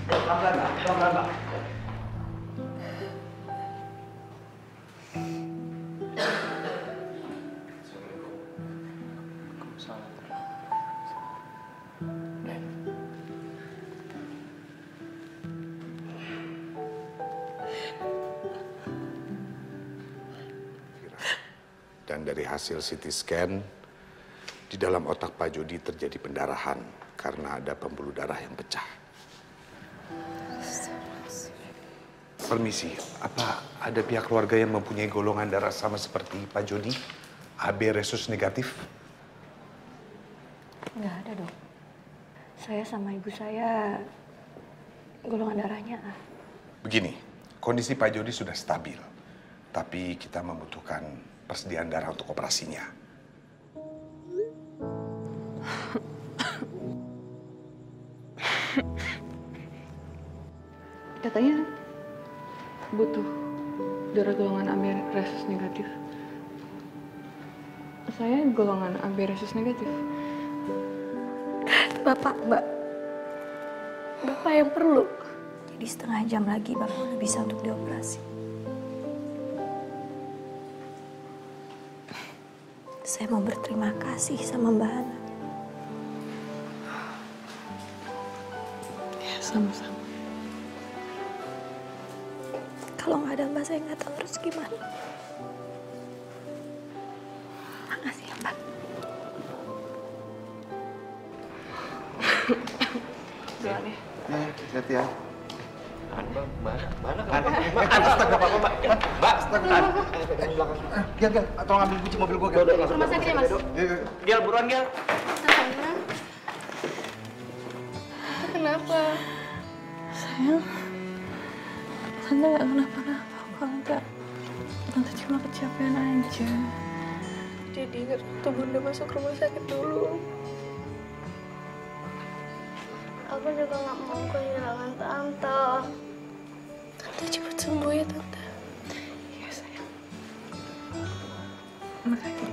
Pelan-pelan, Mbak. Pelan-pelan, Mbak. Dan dari hasil CT scan, di dalam otak Pak Jody terjadi pendarahan karena ada pembuluh darah yang pecah. Permisi, apa ada pihak keluarga yang mempunyai golongan darah sama seperti Pak Jody? AB resus negatif? Nggak ada, Dok. Saya sama ibu saya golongan darahnya A. Begini, kondisi Pak Jody sudah stabil, tapi kita membutuhkan persediaan darah untuk operasinya. Katanya butuh darah golongan AB resus negatif. Saya golongan AB resus negatif. Bapak, Mbak. Bapak yang perlu. Jadi setengah jam lagi Bapak udah bisa untuk dioperasi. Saya mau berterima kasih sama Mbak Hana. Ya, sama-sama. Kalau nggak ada Mbak, saya nggak tahu harus gimana. Makasih ya, Mbak. Jalan ya. Hati-hati ya. Gel, tolong ambil kunci mobil gua, Gel. Rumah sakit ya, Mas? Gel, buruan, Gel. Sana. Kenapa? Sayang, Tante nggak kenapa-napa kok, Tante cuma kecapean aja. Jadi ingat waktu Bunda masuk rumah sakit dulu. Aku juga nggak mau kehilangan Tante. Tante cepat sembuh ya, Tante. Iya, sayang. Makasih.